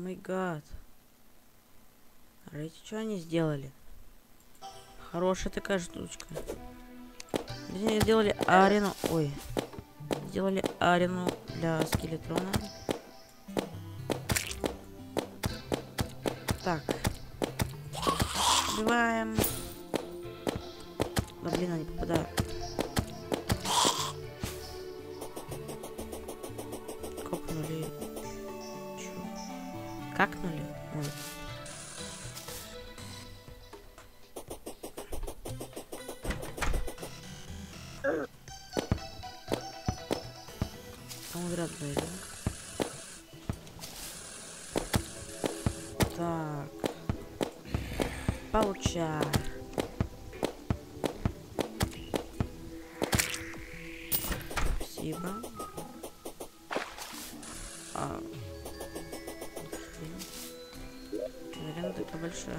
май гад. А эти что они сделали? Хорошая такая штучка. Они сделали арену. Ой. Сделали арену для скелетрона. Так. Убиваем. Да блин, они попадают. Копнули. Чё? Какнули? Ой. Там вряд ли, да? Так. Получай. Спасибо. Наверное, такая большая.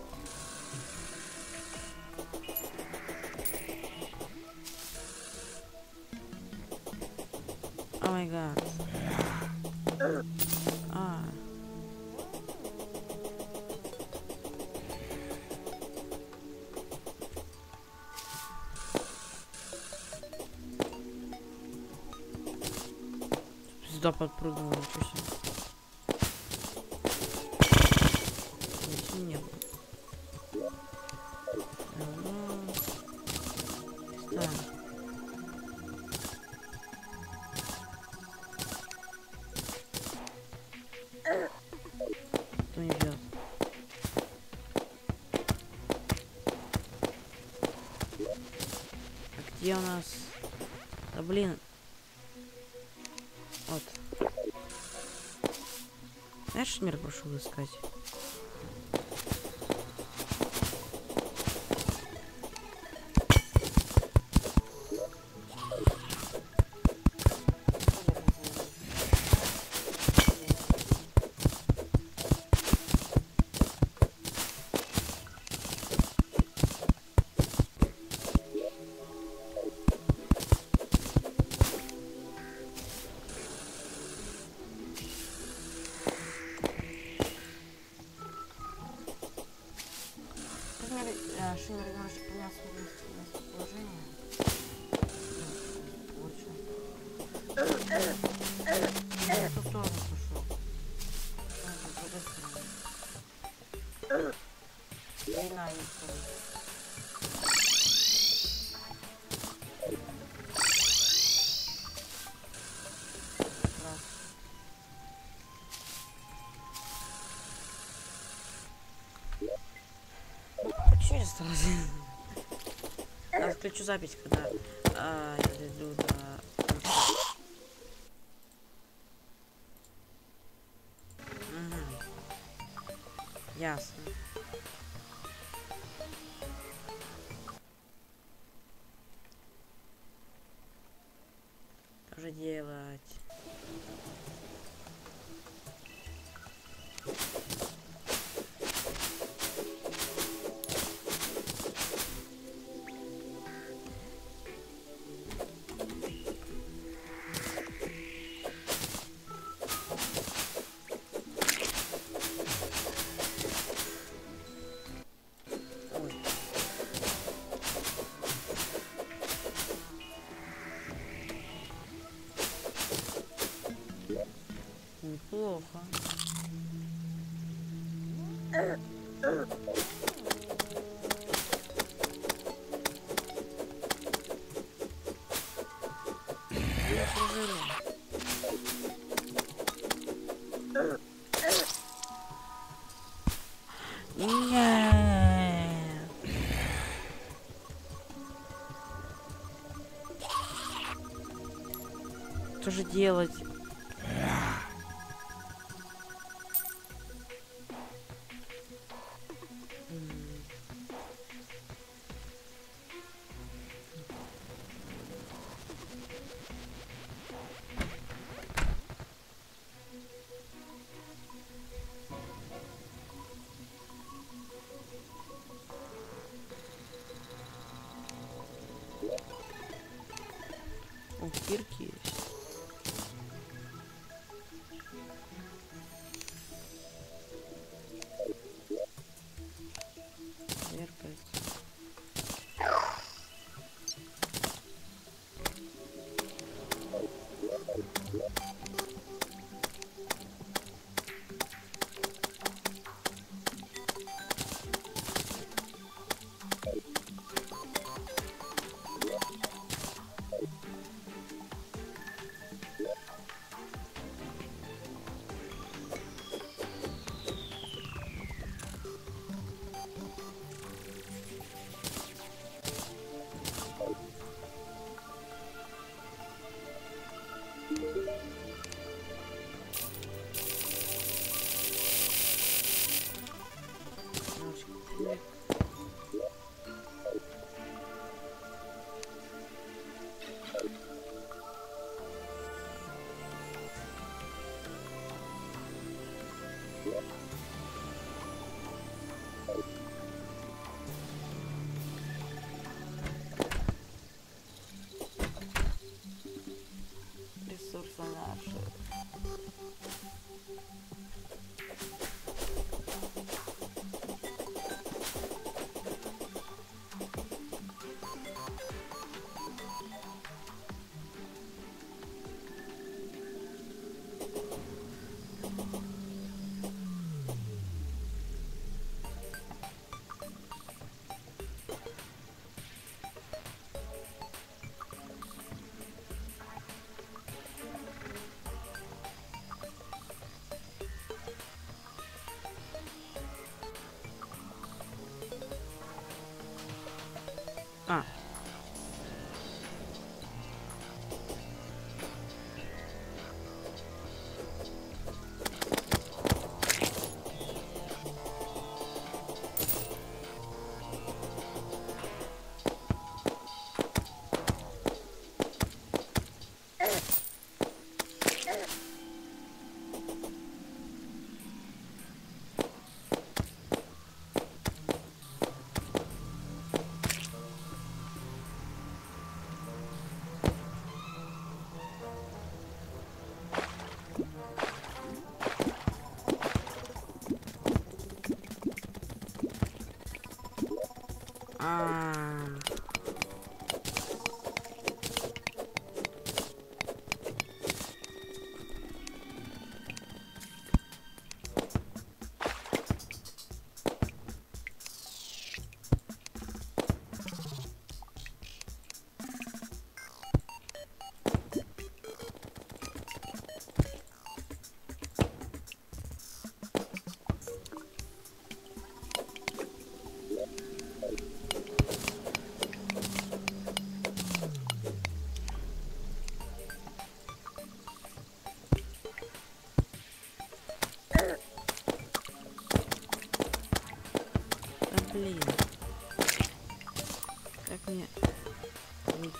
О май гад. Сюда подпрыгнул, ничего себе. Ничего не было. Так. Кто не бьет? А где у нас? Да блин. Вот. Знаешь, мир пошел искать. Шиммер немножко поменял свое местоположение. В ту сторону пошел. С другой стороны. Длина не стоит. Чуть осталось. Я включу запись, когда я дойду до... Ясно. Что же делать? Неплохо. Нет. Что же делать? Кирки есть. А. Блин. Как мне выйти?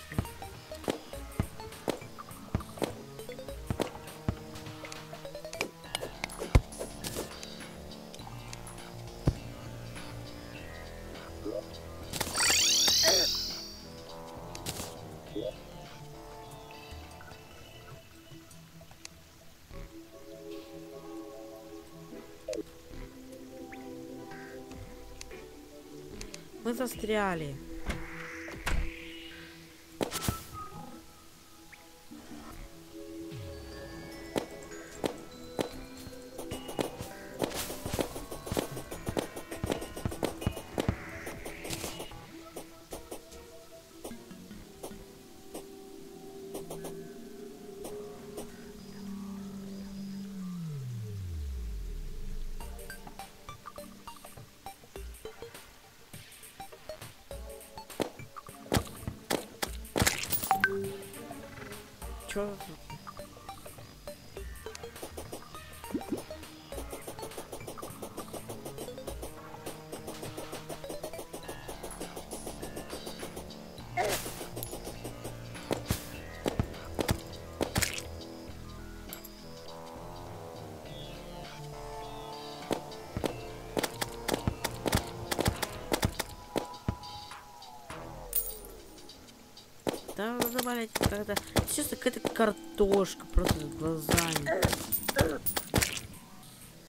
Мы застряли. Чё? Да, забавляйте, когда... Честно, какая-то картошка просто с глазами.